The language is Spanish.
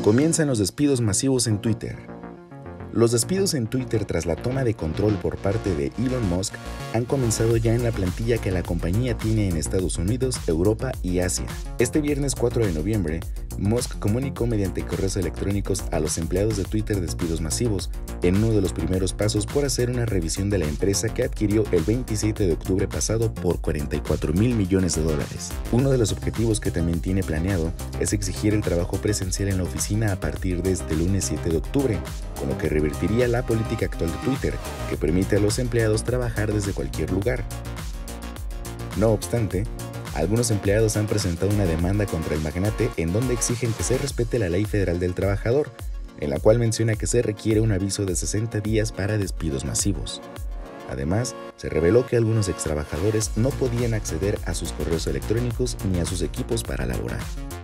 Comienzan los despidos masivos en Twitter. Los despidos en Twitter tras la toma de control por parte de Elon Musk han comenzado ya en la plantilla que la compañía tiene en Estados Unidos, Europa y Asia. Este viernes 4 de noviembre, Musk comunicó mediante correos electrónicos a los empleados de Twitter despidos masivos, en uno de los primeros pasos por hacer una revisión de la empresa que adquirió el 27 de octubre pasado por $44 mil millones. Uno de los objetivos que también tiene planeado es exigir el trabajo presencial en la oficina a partir de este lunes 7 de octubre, con lo que revertiría la política actual de Twitter, que permite a los empleados trabajar desde cualquier lugar. No obstante, algunos empleados han presentado una demanda contra el magnate en donde exigen que se respete la Ley Federal del Trabajador, en la cual menciona que se requiere un aviso de 60 días para despidos masivos. Además, se reveló que algunos extrabajadores no podían acceder a sus correos electrónicos ni a sus equipos para laborar.